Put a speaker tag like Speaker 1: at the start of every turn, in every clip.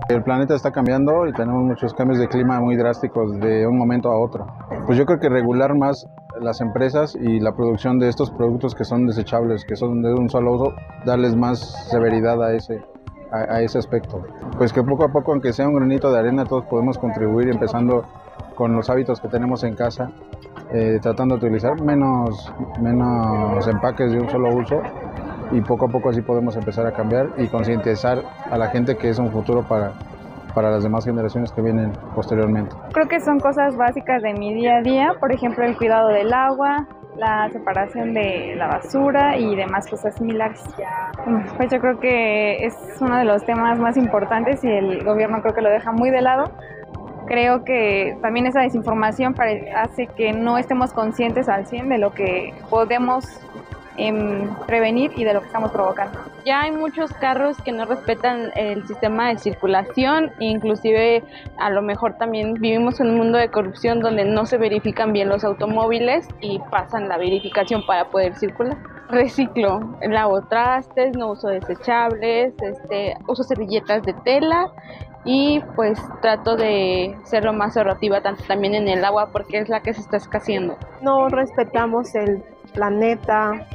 Speaker 1: El planeta está cambiando y tenemos muchos cambios de clima muy drásticos de un momento a otro. Pues yo creo que regular más las empresas y la producción de estos productos que son desechables, que son de un solo uso, darles más severidad a ese aspecto. Pues que poco a poco, aunque sea un granito de arena, todos podemos contribuir empezando con los hábitos que tenemos en casa, tratando de utilizar menos empaques de un solo uso y poco a poco así podemos empezar a cambiar y concientizar a la gente que es un futuro para las demás generaciones que vienen posteriormente.
Speaker 2: Creo que son cosas básicas de mi día a día, por ejemplo el cuidado del agua, la separación de la basura y demás cosas similares. Pues yo creo que es uno de los temas más importantes y el gobierno creo que lo deja muy de lado. Creo que también esa desinformación hace que no estemos conscientes al 100 de lo que podemos prevenir y de lo que estamos provocando.
Speaker 3: Ya hay muchos carros que no respetan el sistema de circulación, inclusive a lo mejor también vivimos en un mundo de corrupción donde no se verifican bien los automóviles y pasan la verificación para poder circular. Reciclo, lavo trastes, no uso desechables, uso servilletas de tela y pues trato de ser lo más ahorrativa tanto también en el agua porque es la que se está escaseando.
Speaker 4: No respetamos el planeta,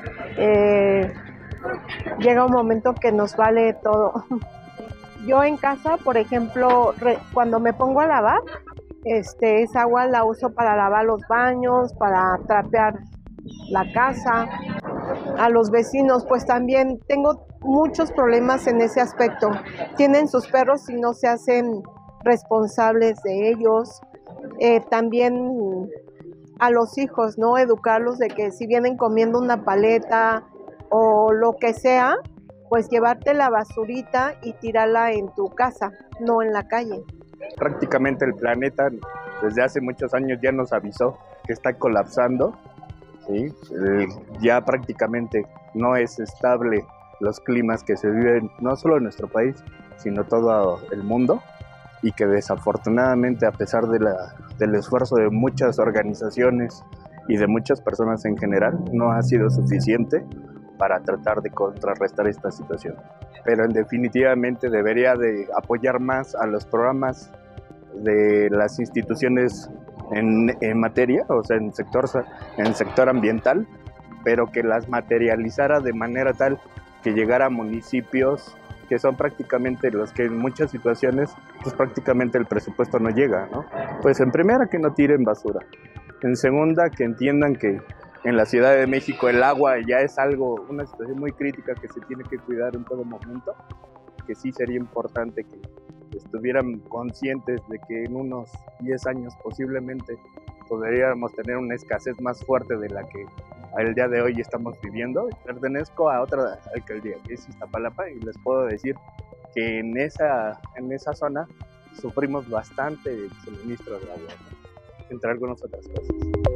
Speaker 4: llega un momento que nos vale todo. Yo en casa, por ejemplo, cuando me pongo a lavar, esa agua la uso para lavar los baños, para trapear la casa. A los vecinos, pues también tengo muchos problemas en ese aspecto. Tienen sus perros y no se hacen responsables de ellos. También a los hijos, ¿no? Educarlos de que si vienen comiendo una paleta o lo que sea, pues llevarte la basurita y tirarla en tu casa, no en la calle.
Speaker 5: Prácticamente el planeta desde hace muchos años ya nos avisó que está colapsando, ¿sí? Ya prácticamente no es estable los climas que se viven no solo en nuestro país, sino todo el mundo, y que desafortunadamente a pesar del esfuerzo de muchas organizaciones y de muchas personas en general, no ha sido suficiente para tratar de contrarrestar esta situación. Pero definitivamente debería de apoyar más a los programas de las instituciones en materia, o sea, en el sector ambiental, pero que las materializara de manera tal que llegara a municipios que son prácticamente los que en muchas situaciones, pues prácticamente el presupuesto no llega, ¿no? Pues en primera que no tiren basura, en segunda que entiendan que en la Ciudad de México el agua ya es una situación muy crítica que se tiene que cuidar en todo momento, que sí sería importante que estuvieran conscientes de que en unos 10 años posiblemente podríamos tener una escasez más fuerte de la que el día de hoy estamos viviendo. Pertenezco a otra alcaldía, que es Iztapalapa, y les puedo decir que en esa zona sufrimos bastante el suministro de agua, entre algunas otras cosas.